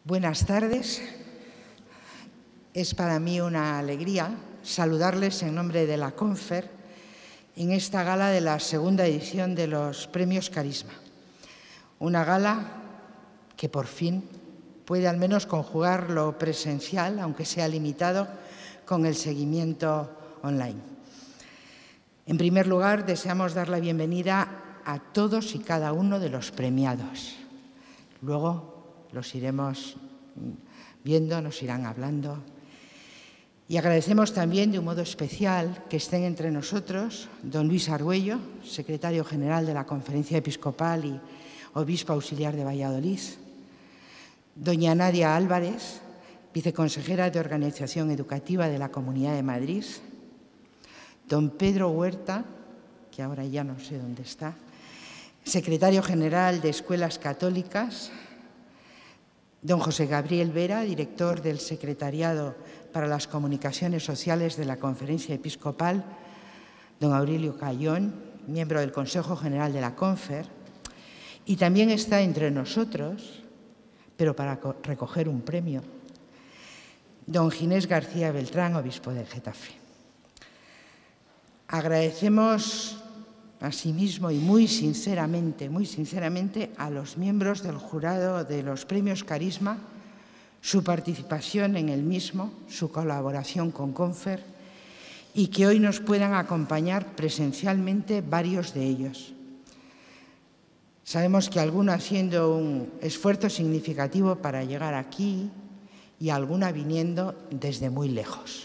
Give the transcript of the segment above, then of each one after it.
Buenas tardes. Es para mí una alegría saludarles en nombre de la Confer en esta gala de la segunda edición de los Premios Carisma. Una gala que por fin puede al menos conjugar lo presencial, aunque sea limitado, con el seguimiento online. En primer lugar, deseamos dar la bienvenida a todos y cada uno de los premiados. Luego los iremos viendo, nos irán hablando. Y agradecemos también de un modo especial que estén entre nosotros don Luis Argüello, secretario general de la Conferencia Episcopal y obispo auxiliar de Valladolid, doña Nadia Álvarez, viceconsejera de Organización Educativa de la Comunidad de Madrid, don Pedro Huerta, que ahora ya no sé dónde está, secretario general de Escuelas Católicas, don José Gabriel Vera, director del Secretariado para las Comunicaciones Sociales de la Conferencia Episcopal, don Aurelio Cayón, miembro del Consejo General de la Confer, y también está entre nosotros, pero para recoger un premio, don Ginés García Beltrán, obispo de Getafe. Agradecemos asimismo y muy sinceramente a los miembros del jurado de los Premios Carisma su participación en el mismo, su colaboración con Confer y que hoy nos puedan acompañar presencialmente varios de ellos. Sabemos que alguno haciendo un esfuerzo significativo para llegar aquí y alguna viniendo desde muy lejos.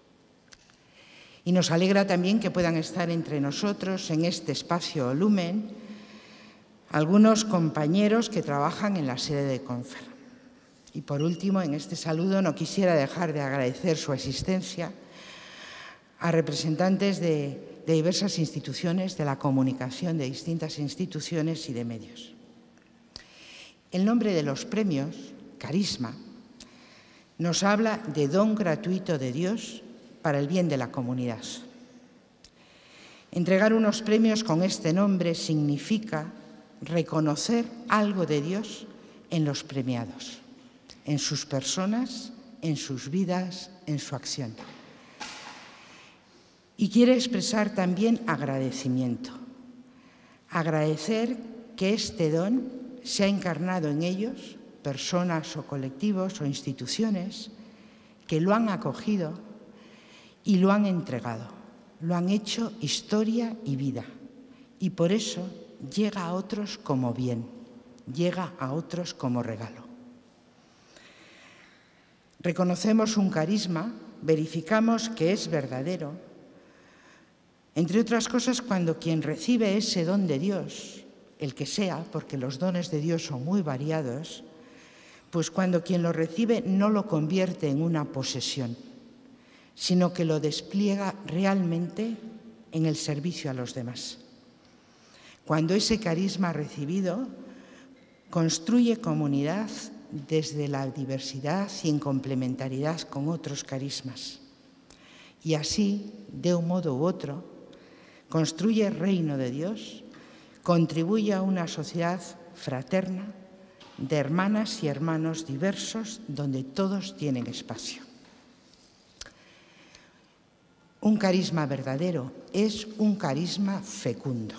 Y nos alegra también que puedan estar entre nosotros en este espacio Lumen algunos compañeros que trabajan en la sede de Confer. Y por último, en este saludo no quisiera dejar de agradecer su asistencia a representantes de diversas instituciones de la comunicación, de distintas instituciones y de medios. El nombre de los premios, Carisma, nos habla de don gratuito de Dios para el bien de la comunidad. Entregar unos premios con este nombre significa reconocer algo de Dios en los premiados, en sus personas, en sus vidas, en su acción. Y quiere expresar también agradecimiento. Agradecer que este don se ha encarnado en ellos, personas o colectivos o instituciones que lo han acogido y lo han entregado, lo han hecho historia y vida. Y por eso llega a otros como bien, llega a otros como regalo. Reconocemos un carisma, verificamos que es verdadero, entre otras cosas cuando quien recibe ese don de Dios, el que sea, porque los dones de Dios son muy variados, pues cuando quien lo recibe no lo convierte en una posesión, sino que lo despliega realmente en el servicio a los demás. Cuando ese carisma recibido construye comunidad desde la diversidad y en complementariedad con otros carismas. Y así, de un modo u otro, construye el reino de Dios, contribuye a una sociedad fraterna de hermanas y hermanos diversos donde todos tienen espacio. Un carisma verdadero es un carisma fecundo,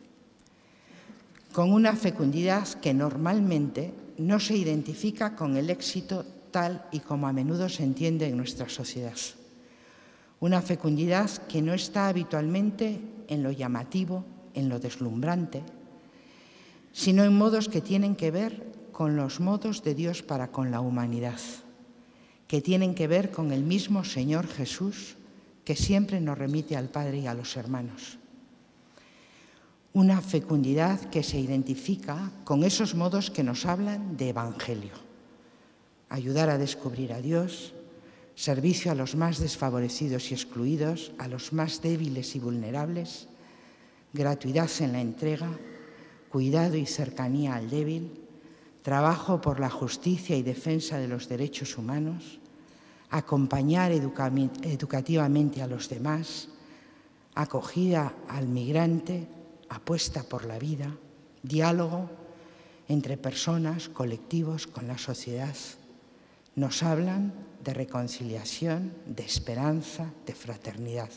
con una fecundidad que normalmente no se identifica con el éxito tal y como a menudo se entiende en nuestra sociedad. Una fecundidad que no está habitualmente en lo llamativo, en lo deslumbrante, sino en modos que tienen que ver con los modos de Dios para con la humanidad, que tienen que ver con el mismo Señor Jesús, que siempre nos remite al Padre y a los hermanos. Una fecundidad que se identifica con esos modos que nos hablan de evangelio. Ayudar a descubrir a Dios, servicio a los más desfavorecidos y excluidos, a los más débiles y vulnerables, gratuidad en la entrega, cuidado y cercanía al débil, trabajo por la justicia y defensa de los derechos humanos, acompañar educativamente a los demás, acogida al migrante, apuesta por la vida, diálogo entre personas, colectivos, con la sociedad, Nos hablan de reconciliación, de esperanza, de fraternidad.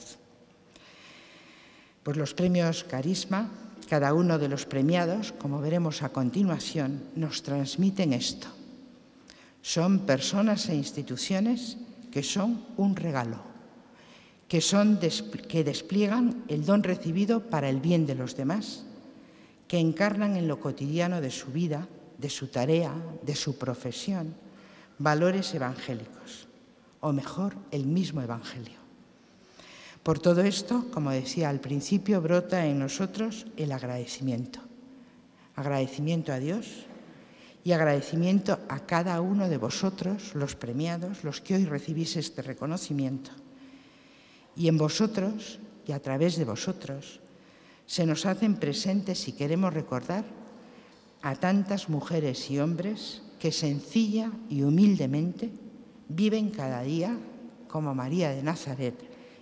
Pues los premios Carisma, cada uno de los premiados, como veremos a continuación, nos transmiten esto. Son personas e instituciones que son un regalo, que despliegan el don recibido para el bien de los demás, que encarnan en lo cotidiano de su vida, de su tarea, de su profesión, valores evangélicos, o mejor, el mismo Evangelio. Por todo esto, como decía al principio, brota en nosotros el agradecimiento. Agradecimiento a Dios y agradecimiento a cada uno de vosotros, los premiados, los que hoy recibís este reconocimiento. Y en vosotros, y a través de vosotros, se nos hacen presentes, si queremos recordar, a tantas mujeres y hombres que sencilla y humildemente viven cada día como María de Nazaret,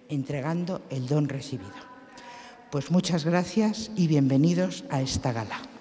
entregando el don recibido. Pues muchas gracias y bienvenidos a esta gala.